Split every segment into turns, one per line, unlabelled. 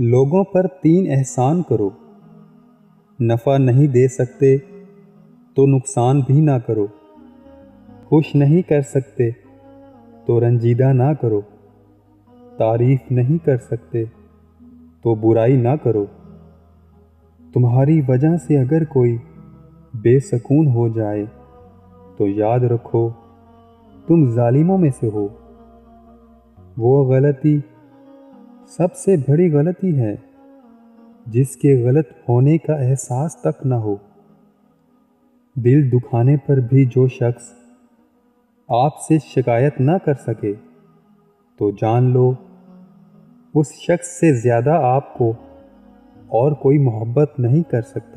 لوگوں پر 3 احسان کرو، نفع نہیں دے سکتے تو نقصان بھی نہ کرو، خوش نہیں کر سکتے تو رنجیدہ نہ کرو، تعریف نہیں کر سکتے تو برائی نہ کرو۔ تمہاری وجہ سے اگر کوئی بے سکون ہو جائے تو یاد رکھو تم ظالموں میں سے ہو۔ وہ غلطی سب سے بڑی غلطی ہے جس کے غلط ہونے کا احساس تک نہ ہو۔ دل دکھانے پر بھی جو شخص آپ سے شکایت نہ کر سکے تو جان لو اس شخص سے زیادہ آپ کو اور کوئی محبت نہیں کر سکتا۔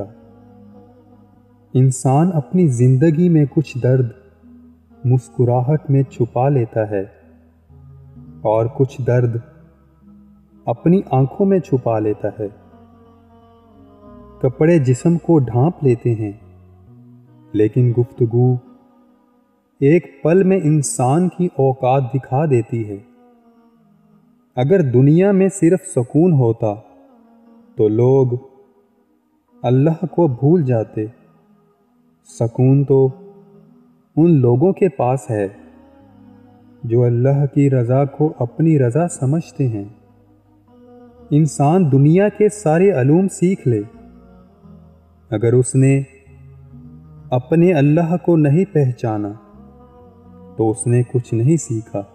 انسان اپنی زندگی میں کچھ درد مسکراہٹ میں چھپا لیتا ہے اور کچھ درد اپنی آنکھوں میں چھپا لیتا ہے۔ کپڑے جسم کو ڈھانپ لیتے ہیں لیکن گفتگو ایک پل میں انسان کی اوقات دکھا دیتی ہے۔ اگر دنیا میں صرف سکون ہوتا تو لوگ اللہ کو بھول جاتے۔ سکون تو ان لوگوں کے پاس ہے جو اللہ کی رضا کو اپنی رضا سمجھتے ہیں۔ انسان دنیا کے سارے علوم سیکھ لے، اگر اس نے اپنے اللہ کو نہیں پہچانا تو اس نے کچھ نہیں سیکھا۔